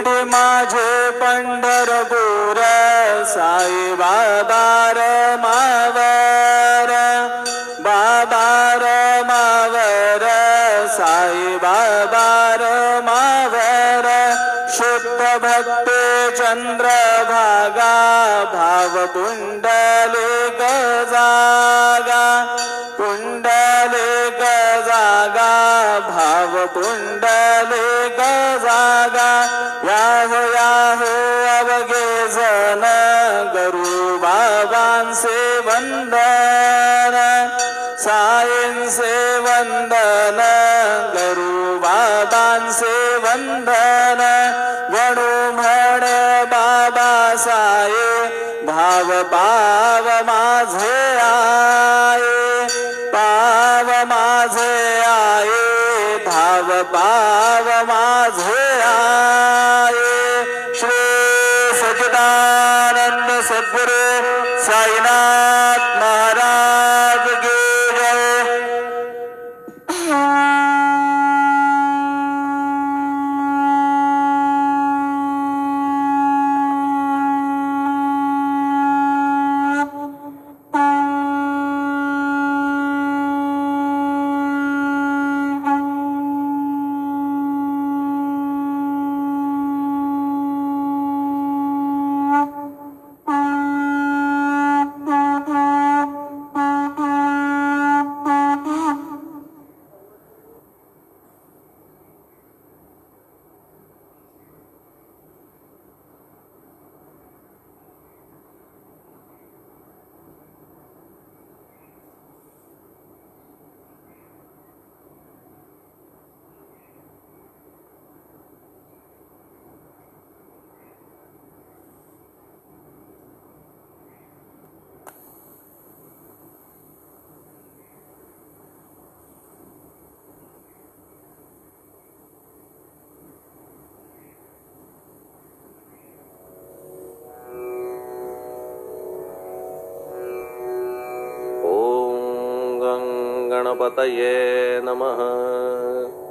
शिर्डी माझे पंढरपूर साई बाबा मावर बाबा मावर साई बाबा मावर शुद्ध भक्ते चंद्रभागा भाव पुंडलिक जागा पुंडलिक जागा भाव पुंडलिक जागा याहो याहो अवघे जन गुरु बाबांचे वंदन साईंचे वंदन गुरु बाबांचे वंदन गणू म्हण बाबा साई भाव पाव माझे आये पाव माझे आये भाव पाव माझे आये श्री सच्चिदानंद सद्गुरु साईनाथ महाराज की जय। गणपतये नमः।